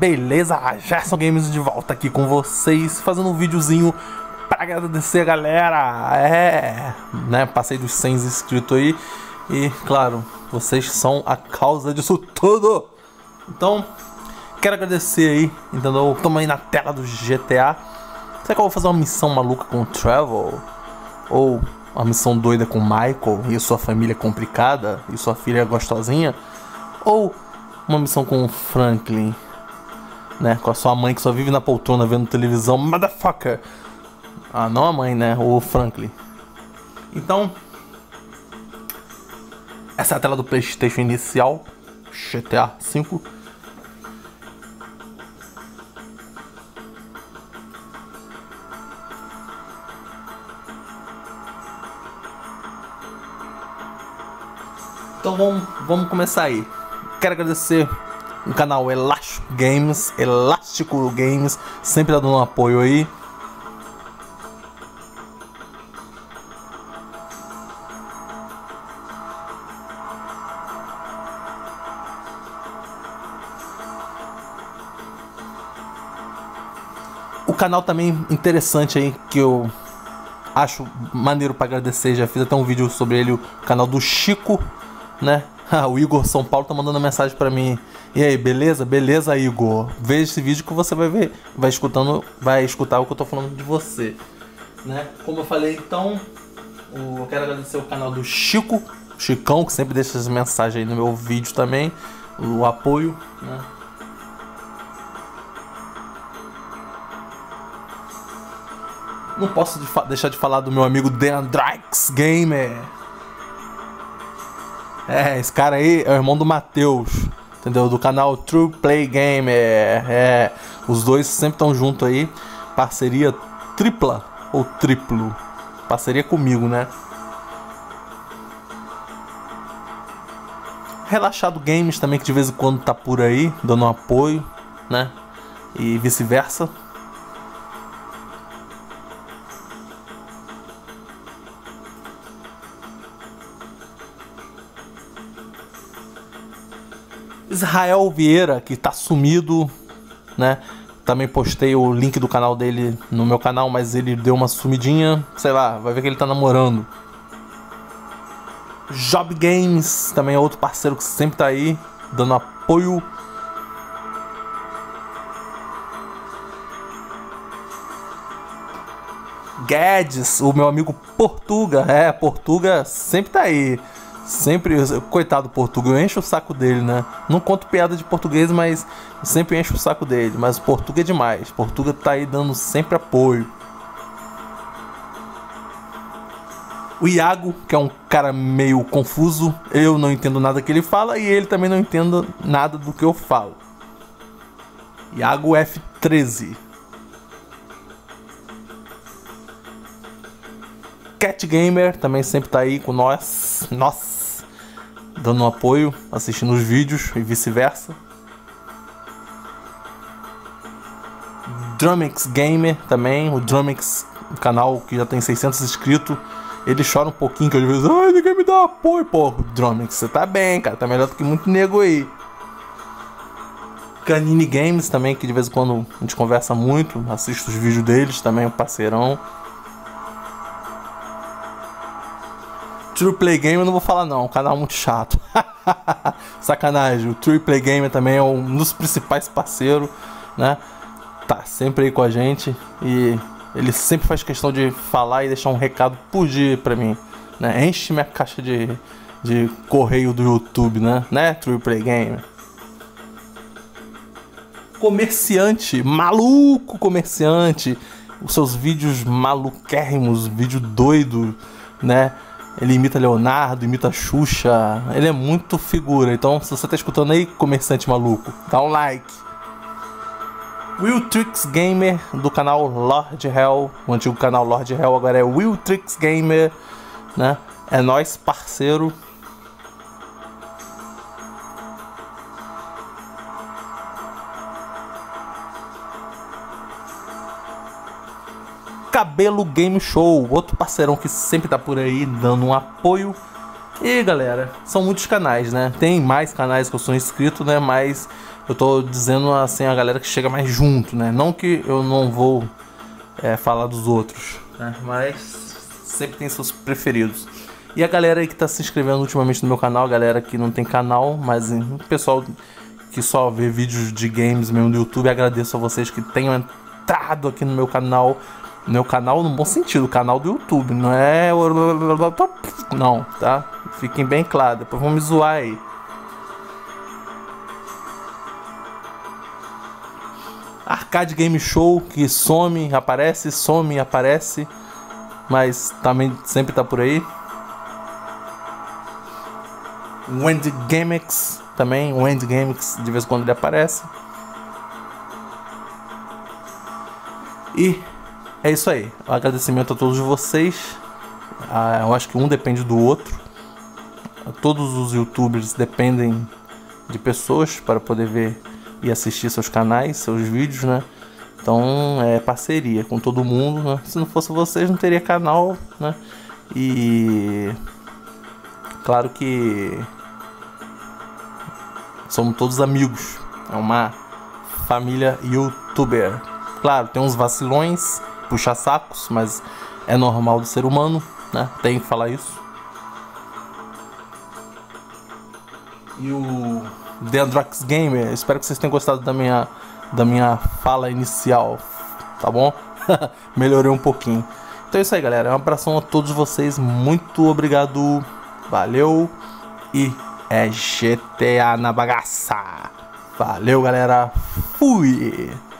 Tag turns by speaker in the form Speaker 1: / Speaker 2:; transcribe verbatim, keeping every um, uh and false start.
Speaker 1: beleza? Gerson Games de volta aqui com vocês, fazendo um videozinho pra agradecer a galera. É, né, passei dos cem inscritos aí e, claro, vocês são a causa disso tudo. Então, quero agradecer aí, entendeu? Tamo aí na tela do G T A. Será que eu vou fazer uma missão maluca com o Trevor? Ou uma missão doida com o Michael e sua família complicada e sua filha gostosinha? Ou uma missão com o Franklin, né? Com a sua mãe que só vive na poltrona vendo televisão, motherfucker. Ah, não a mãe, né? O Franklin. Então, essa é a tela do PlayStation inicial, G T A cinco. Então vamos, vamos começar aí. Quero agradecer o canal Elástico Games, Elástico Games, sempre dando um apoio aí. O canal também interessante aí, que eu acho maneiro para agradecer, já fiz até um vídeo sobre ele, o canal do Chico, né? O Igor São Paulo tá mandando mensagem pra mim. E aí, beleza? Beleza, Igor? Veja esse vídeo que você vai ver, vai escutando, vai escutar o que eu tô falando de você, né? Como eu falei, então, eu quero agradecer o canal do Chico, Chicão, que sempre deixa as mensagens aí no meu vídeo também, o apoio, né? Não posso de deixar de falar do meu amigo Deandrix Gamer. É, esse cara aí é o irmão do Matheus, entendeu? Do canal True Play Gamer. É, os dois sempre estão juntos aí. Parceria tripla ou triplo. Parceria comigo, né? Relaxado Games também, que de vez em quando tá por aí, dando um apoio, né? E vice-versa. Israel Vieira, que tá sumido, né? Também postei o link do canal dele no meu canal, mas ele deu uma sumidinha, sei lá, vai ver que ele tá namorando. Job Games, também é outro parceiro que sempre tá aí, dando apoio. Guedes, o meu amigo Portuga, é, Portuga sempre tá aí. Sempre, coitado do Portuga, eu encho o saco dele, né? Não conto piada de português, mas sempre encho o saco dele. Mas o Portuga é demais. Portuga tá aí dando sempre apoio. O Iago, que é um cara meio confuso, eu não entendo nada que ele fala e ele também não entende nada do que eu falo. Iago F treze. Cat Gamer também sempre tá aí com nós, nós, dando um apoio, assistindo os vídeos e vice-versa. Drumix Gamer também, o Drumix, o canal que já tem seiscentos inscritos, ele chora um pouquinho que às vezes, ai, ninguém me dá apoio, pô. Drumix, você tá bem, cara, tá melhor do que muito nego aí. Canini Games também, que de vez em quando a gente conversa muito, assisto os vídeos deles também, um parceirão. True Play Gamer eu não vou falar não, um canal muito chato. Sacanagem, o True Play Gamer também é um dos principais parceiros, né? Tá sempre aí com a gente e ele sempre faz questão de falar e deixar um recado por dia pra mim, né? Enche minha caixa de, de correio do YouTube, né? Né, True Play Gamer? Comerciante, maluco comerciante, os seus vídeos maluquérrimos, vídeo doido, né? Ele imita Leonardo, imita Xuxa, ele é muito figura. Então, se você tá escutando aí, comerciante maluco, dá um like. Willtrix Gamer, do canal Lord Hell, o antigo canal Lord Hell agora é Willtrix Gamer, né? É nóis, parceiro. Cabelo Game Show, outro parceirão que sempre tá por aí dando um apoio. E galera, são muitos canais, né? Tem mais canais que eu sou inscrito, né? Mas eu tô dizendo assim a galera que chega mais junto, né? Não que eu não vou é, falar dos outros, né? Mas sempre tem seus preferidos. E a galera aí que tá se inscrevendo ultimamente no meu canal, a galera que não tem canal, mas o pessoal que só vê vídeos de games mesmo no YouTube, agradeço a vocês que tenham entrado aqui no meu canal. Meu canal no bom sentido, o canal do YouTube, não é... Não, tá? Fiquem bem claros, depois vão me zoar aí. Arcade Game Show, que some, aparece, some, aparece, mas também sempre tá por aí. Wendy Gamex também, Wendy Gamex, de vez em quando ele aparece. E é isso aí, um agradecimento a todos vocês. Ah, eu acho que um depende do outro. Todos os youtubers dependem de pessoas para poder ver e assistir seus canais, seus vídeos, né? Então é parceria com todo mundo, né? Se não fosse vocês não teria canal, né? E claro que somos todos amigos, é uma família youtuber. Claro, tem uns vacilões, puxa-sacos, mas é normal do ser humano, né? Tem que falar isso. E o The Androx Gamer, espero que vocês tenham gostado da minha, da minha fala inicial, tá bom? Melhorei um pouquinho. Então é isso aí, galera. Um abração a todos vocês. Muito obrigado. Valeu. E é G T A na bagaça. Valeu, galera. Fui.